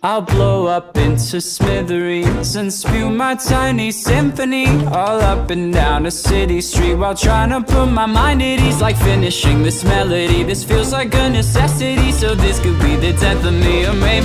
I'll blow up into smithereens and spew my tiny symphony all up and down a city street while trying to put my mind at ease. Like finishing this melody, this feels like a necessity. So this could be the death of me, or maybe